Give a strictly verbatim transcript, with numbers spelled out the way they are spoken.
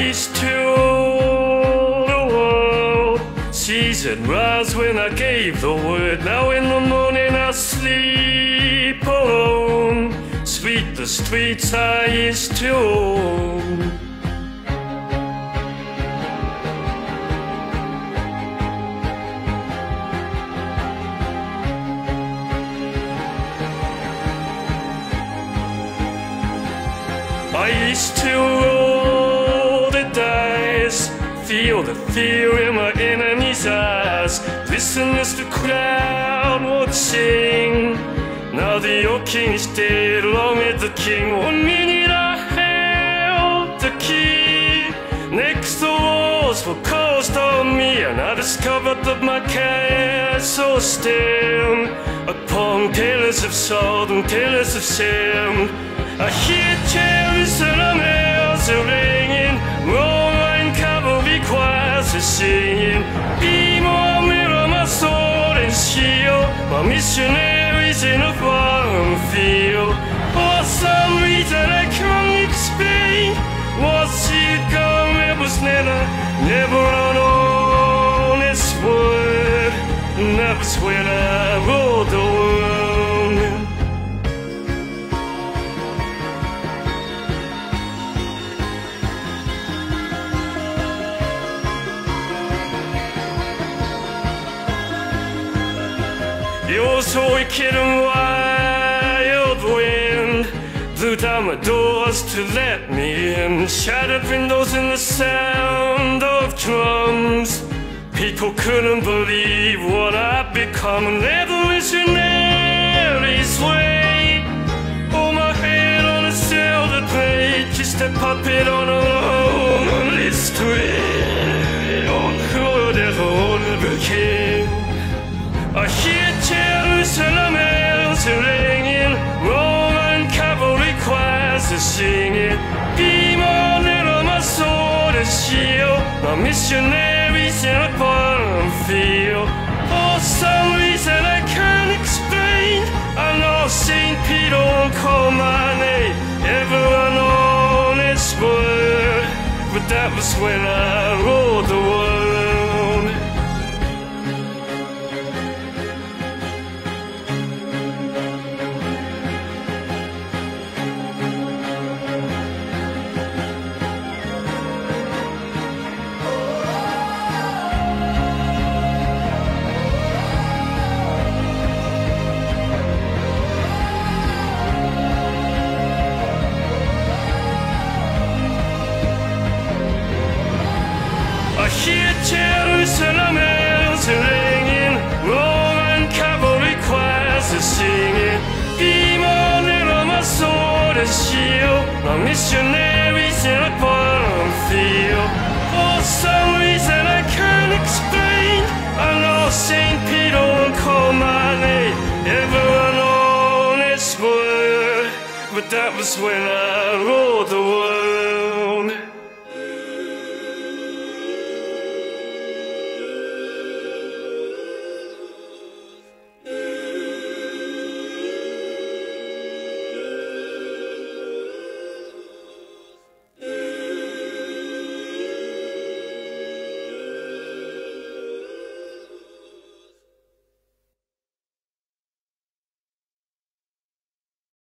used to rule the world. Season rise when I gave the word. Now in the morning I sleep alone. Sweep the streets I used to own. I used to roll the dice, feel the fear in my enemy's eyes, listen as the crowd would sing. Now the old king is dead, long live the king. One minute I held the key, next the walls were closed on me, and I discovered that my castle stand upon pillars of salt and pillars of sand. I hear Jerusalem bells are ringing, Roman cavalry choirs are singing. Be more mirror, my sword and shield, my missionaries in a foreign field. For some reason I can't explain, what's it gone, it was never, never an honest word. And that was when I ruled the world. It was so wicked and wild wind blew down my doors to let me in. Shattered windows and the sound of drums. People couldn't believe what I'd become. An evolutionary's way. Hold my head on a silver plate, just a puppet on a lonely street. Oh, who ever became? I hear Jerusalem bells are ringing, Roman cavalry choirs are singing. Be more little, my sword and shield, my missionaries in a foreign field. For some reason I can't explain, I know Saint Peter won't call my name, ever an honest word, but that was when I ruled the world. I hear Jerusalem bells are ringing, Roman cavalry choirs are singing. Be more little, my sword and shield, my missionaries in a foreign field. For some reason I can't explain, I know Saint Peter won't call my name, ever an honest word, but that was when I ruled the